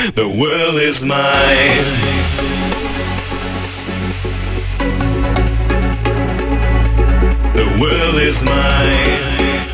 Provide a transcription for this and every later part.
The world is mine. The world is mine.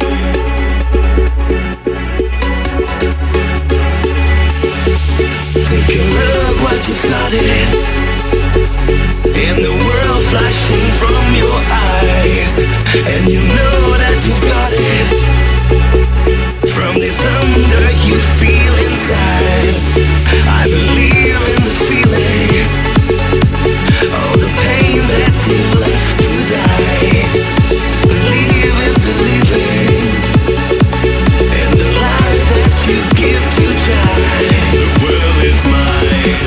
Take a look what you started, and the world flashing from your eyes, and you know that you've got it. From the thunder you feel inside, I believe in the feeling, all the pain that you left to die. Believe in believing, and the life that you give to try. The world is mine.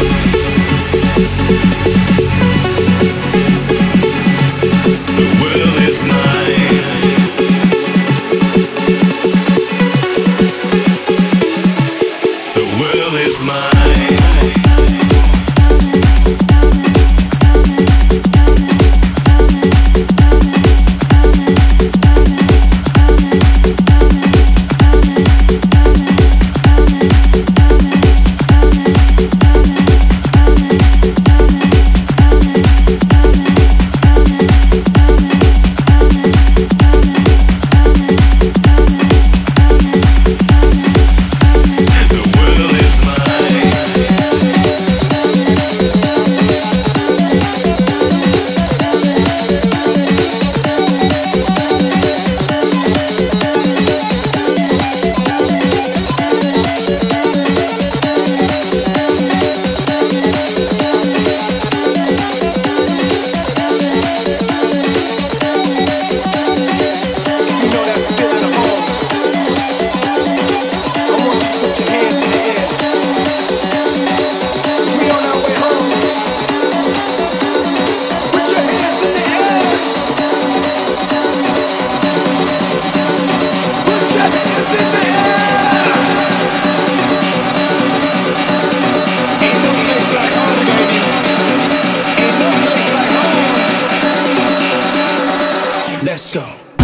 The world is mine. The world is mine. Let's go.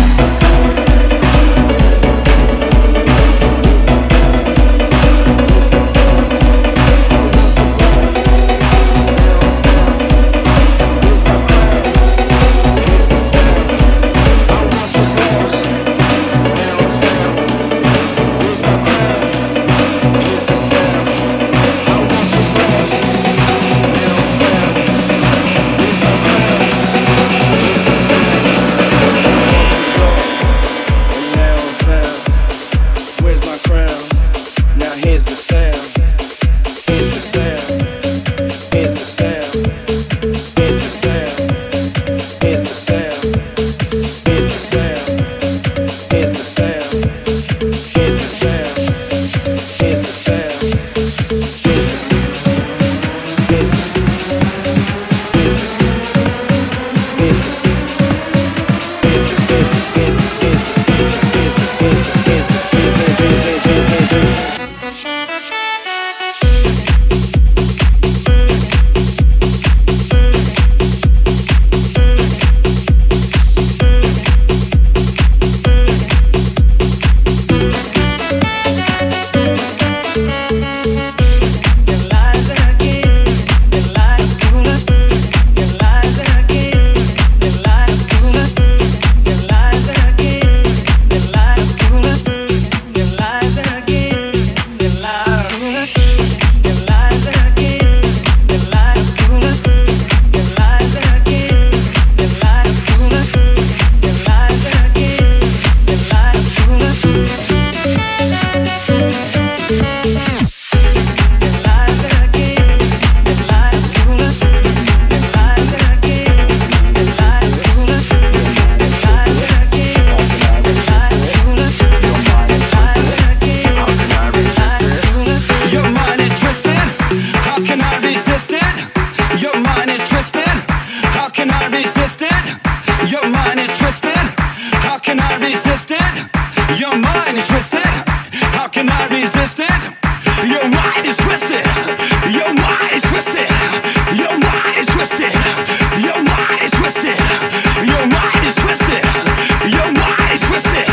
Your mind is twisted. How can I resist it? Your mind is twisted. Your mind is twisted. Your mind is twisted. Your mind is twisted. Your mind is twisted. Your mind is twisted.